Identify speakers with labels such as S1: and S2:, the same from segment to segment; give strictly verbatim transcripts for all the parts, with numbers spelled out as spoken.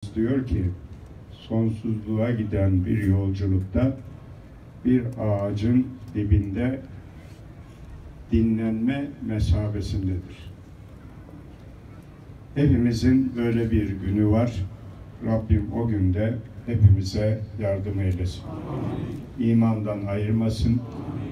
S1: hocamız diyor ki, sonsuzluğa giden bir yolculukta bir ağacın dibinde dinlenme mesabesindedir. Hepimizin böyle bir günü var. Rabbim o günde hepimize yardım eylesin. Amin. İmandan ayırmasın. Amin.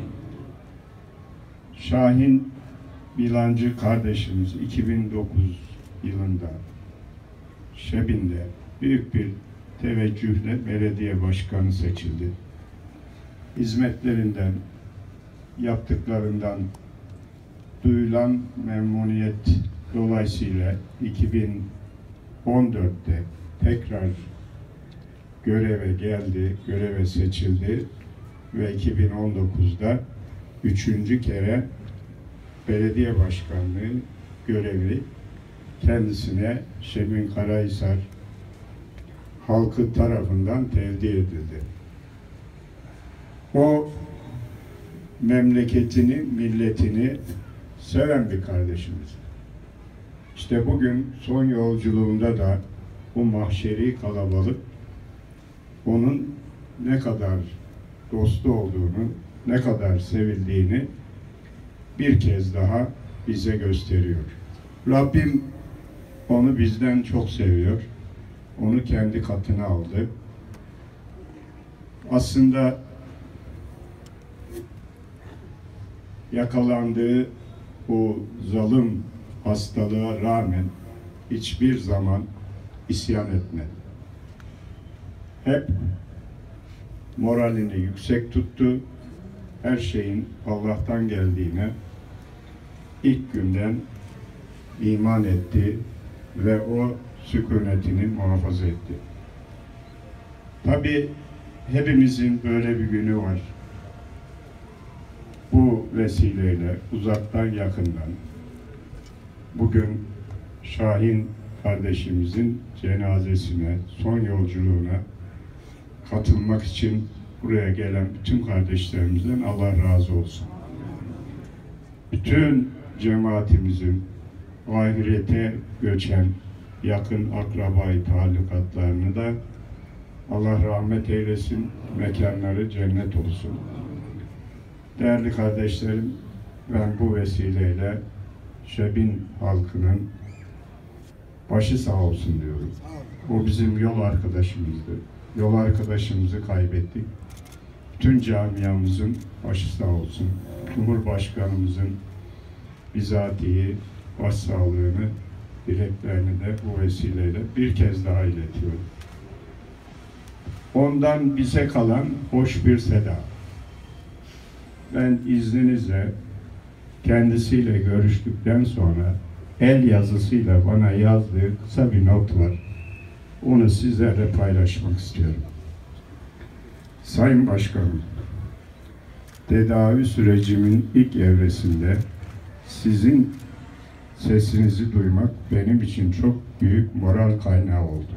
S1: Şahin Bilancı kardeşimiz iki bin dokuz yılında Şebin'de büyük bir teveccühle belediye başkanı seçildi. Hizmetlerinden, yaptıklarından duyulan memnuniyet dolayısıyla iki bin on dörtte tekrar göreve geldi, göreve seçildi ve iki bin on dokuzda üçüncü kere belediye başkanlığı görevi kendisine Şebin Karahisar halkı tarafından tevdi edildi. O memleketini, milletini seven bir kardeşimiz. İşte bugün son yolculuğunda da bu mahşeri kalabalık onun ne kadar dostu olduğunu, ne kadar sevildiğini bir kez daha bize gösteriyor. Rabbim onu bizden çok seviyor. Onu kendi katına aldı. Aslında yakalandığı bu zalim hastalığa rağmen hiçbir zaman isyan etmedi. Hep moralini yüksek tuttu. Her şeyin Allah'tan geldiğine ilk günden iman etti ve o sükunetini muhafaza etti. Tabii hepimizin böyle bir günü var. Bu vesileyle uzaktan yakından bugün Şahin kardeşimizin cenazesine, son yolculuğuna katılmak için buraya gelen bütün kardeşlerimizden Allah razı olsun. Bütün cemaatimizin ahirete göçen yakın akrabayı talukatlarını da Allah rahmet eylesin, mekanları cennet olsun. Değerli kardeşlerim, ben bu vesileyle Şebin halkının başı sağ olsun diyorum. O bizim yol arkadaşımızdı. Yol arkadaşımızı kaybettik. Bütün camiamızın başı sağ olsun. Cumhurbaşkanımızın bizatihi başsağlığını, dileklerini de bu vesileyle bir kez daha iletiyorum. Ondan bize kalan hoş bir seda. Ben izninizle kendisiyle görüştükten sonra el yazısıyla bana yazdığı kısa bir not var. Onu sizlerle paylaşmak istiyorum. Sayın Başkanım, tedavi sürecimin ilk evresinde sizin sesinizi duymak benim için çok büyük moral kaynağı oldu.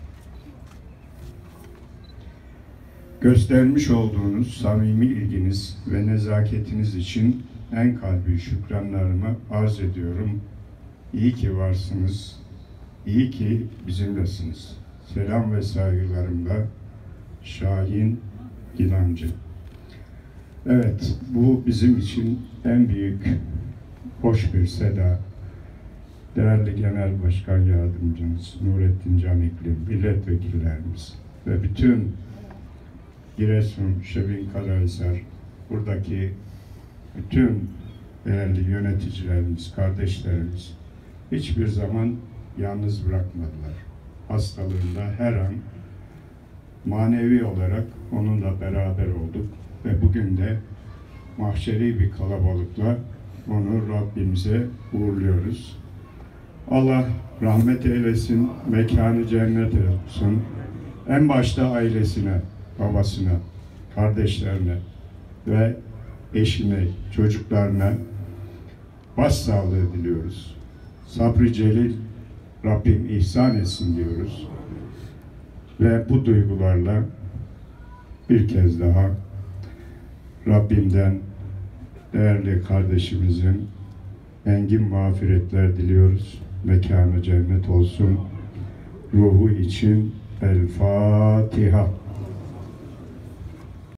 S1: Göstermiş olduğunuz samimi ilginiz ve nezaketiniz için en kalbi şükranlarımı arz ediyorum. İyi ki varsınız, iyi ki bizimlesiniz. Selam ve saygılarımla Şahin Bilancı. Evet, bu bizim için en büyük, hoş bir seda. Değerli Genel Başkan Yardımcımız Nurettin Canikli, milletvekillerimiz ve bütün Giresun, Şebin Karahisar, buradaki bütün değerli yöneticilerimiz, kardeşlerimiz hiçbir zaman yalnız bırakmadılar. Hastalığında her an manevi olarak onunla beraber olduk ve bugün de mahşeri bir kalabalıkla onu Rabbimize uğurluyoruz. Allah rahmet eylesin, mekanı cennet olsun. En başta ailesine, babasına, kardeşlerine ve eşine, çocuklarına başsağlığı diliyoruz. Sabrı celil Rabbim ihsan etsin diyoruz. Ve bu duygularla bir kez daha Rabbimden değerli kardeşimizin engin mağfiretler diliyoruz. Mekanı cennet olsun. ruhu için El Fatiha.